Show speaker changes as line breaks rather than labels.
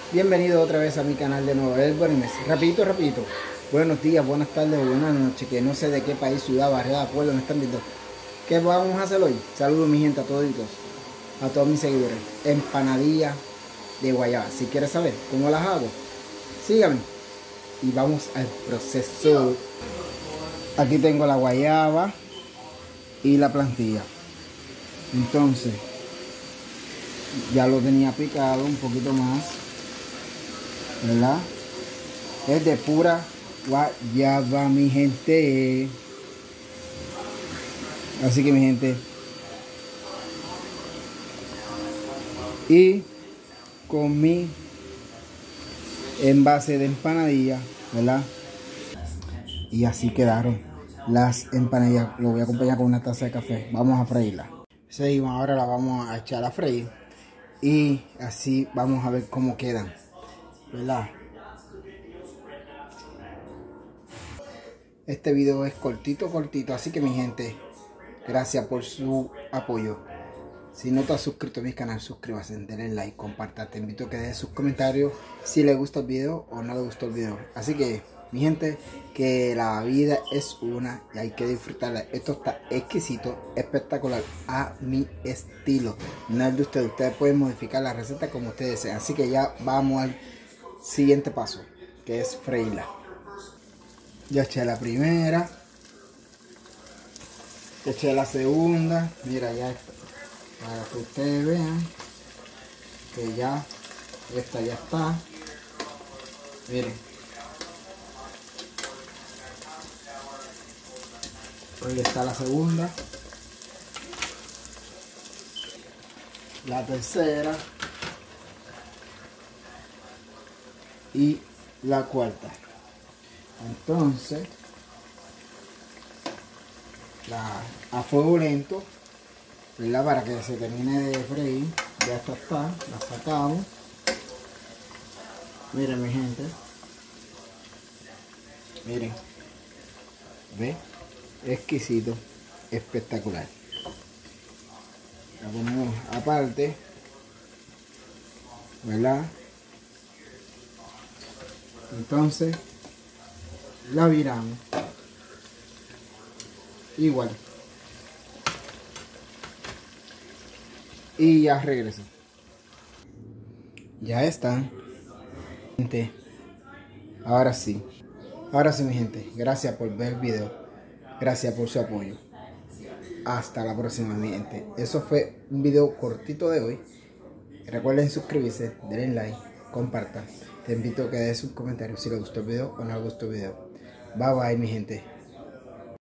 Bienvenido otra vez a mi canal de nuevo, El Buenimes. Rapidito. Buenos días, buenas tardes o buenas noches, que no sé de qué país, ciudad, barriada, pueblo me están viendo. ¿Qué vamos a hacer hoy? Saludos mi gente a toditos, a todos mis seguidores. Empanadilla de guayaba. Si quieres saber cómo las hago, síganme y vamos al proceso. Aquí tengo la guayaba y la plantilla. Entonces, ya lo tenía picado un poquito más, ¿verdad? Es de pura guayaba, mi gente. Así que mi gente, y con mi envase de empanadilla, ¿verdad? Y así quedaron las empanadillas. Lo voy a acompañar con una taza de café. Vamos a freírla. Seguimos, ahora la vamos a echar a freír y así vamos a ver cómo quedan, ¿verdad? Este video es cortito, así que mi gente, gracias por su apoyo. Si no te has suscrito a mi canal, suscríbase, denle like, comparta. Te invito a que dejes sus comentarios si le gusta el video o no le gustó el video. Así que, mi gente, que la vida es una y hay que disfrutarla. Esto está exquisito, espectacular, a mi estilo. No es de ustedes. Ustedes pueden modificar la receta como ustedes deseen. Así que ya vamos al siguiente paso, que es freírla. Ya eché la primera, ya eché la segunda. Mira, ya está. Para que ustedes vean que ya esta ya está. Miren, ahí está la segunda, la tercera y la cuarta. Entonces a fuego lento, ¿verdad? Para que se termine de freír. Ya está, la sacamos. Miren mi gente, miren, ve, exquisito, espectacular. La ponemos aparte, ¿verdad? Entonces la viramos igual y ya regreso. Ya están, gente. Ahora sí mi gente, gracias por ver el video, gracias por su apoyo. Hasta la próxima mi gente. Eso fue un video cortito de hoy. Recuerden suscribirse, denle like, compartan. Te invito a que des un comentario si les gustó el video o no les gustó el video. Bye bye mi gente.